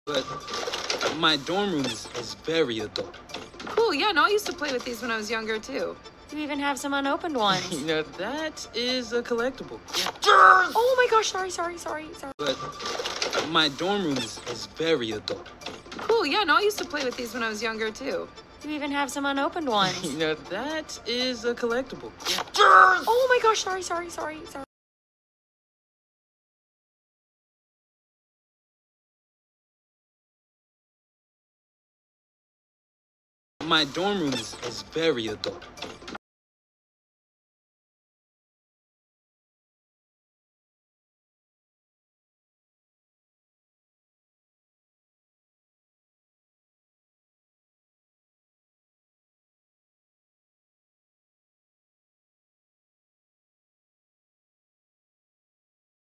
But my dorm room is very adult. Cool, yeah, no, I used to play with these when I was younger, too. You even have some unopened ones. Now that is a collectible. Yeah. Oh my gosh, sorry. But my dorm room is very adult. Cool, yeah, no, I used to play with these when I was younger, too. You even have some unopened ones. Now that is a collectible. Yeah. Oh my gosh, sorry. My dorm room is very adult.